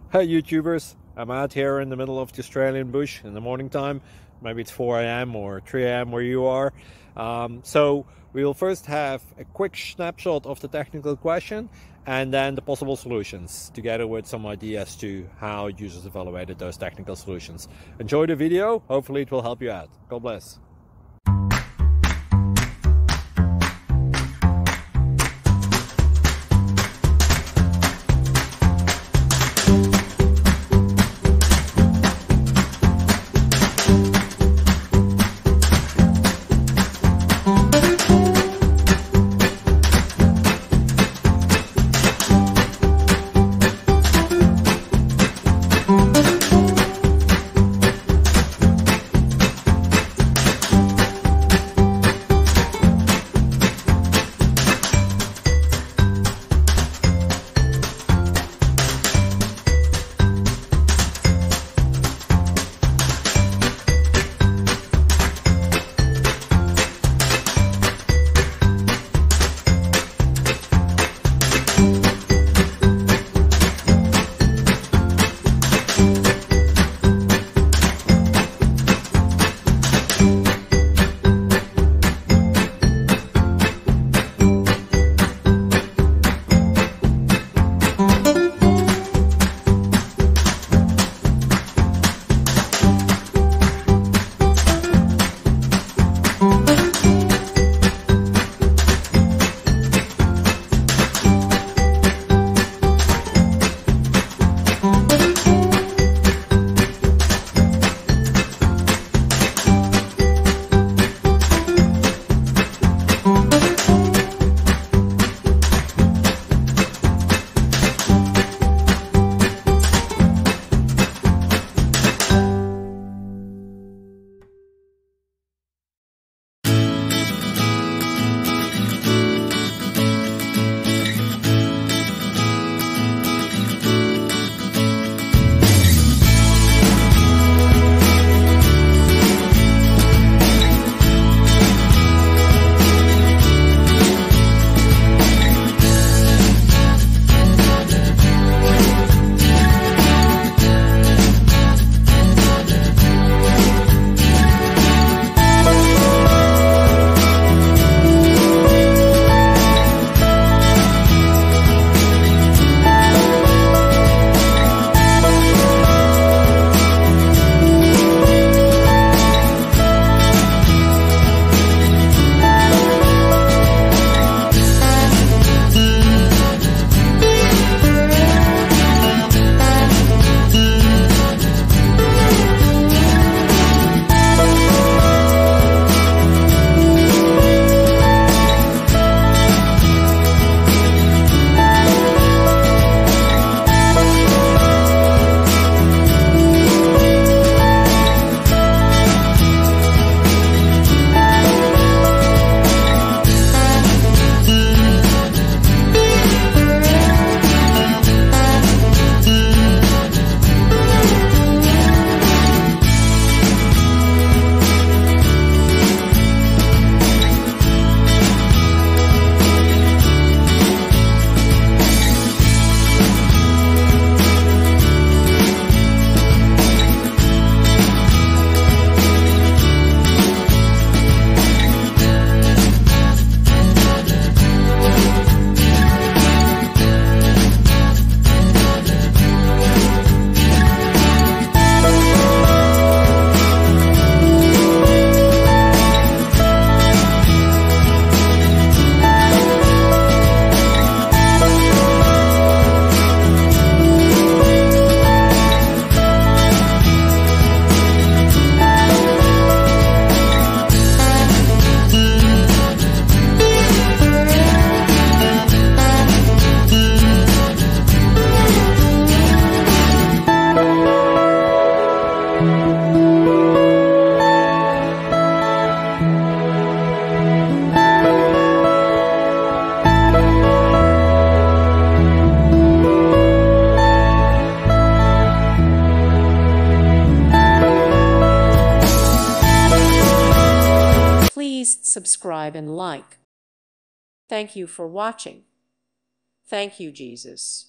Hey YouTubers, I'm out here in the middle of the Australian bush in the morning time. Maybe it's 4 a.m. or 3 a.m. where you are. So we will first have a quick snapshot of the technical question and then the possible solutions, together with some ideas to how users evaluated those technical solutions. Enjoy the video, hopefully it will help you out. God bless. Please subscribe and like. Thank you for watching. Thank you, Jesus.